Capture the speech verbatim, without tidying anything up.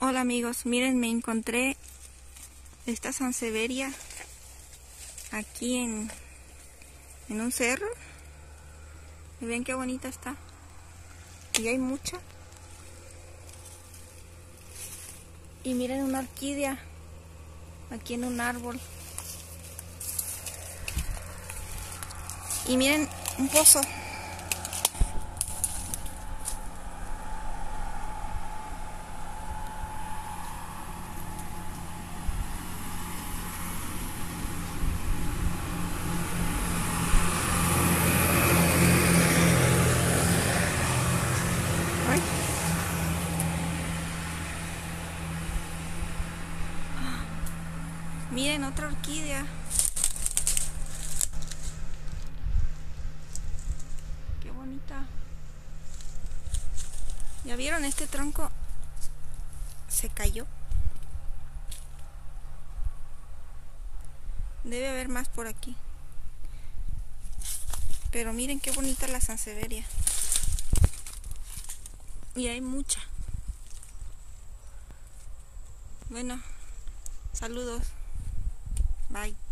Hola amigos, miren, me encontré esta sansevieria aquí en, en un cerro. Y ven qué bonita está. Y hay mucha. Y miren una orquídea aquí en un árbol. Y miren un pozo. Ay. Miren otra orquídea. Qué bonita. ¿Ya vieron? Este tronco se cayó. Debe haber más por aquí. Pero miren qué bonita la sansevieria. Y hay mucha. Bueno, saludos. Bye.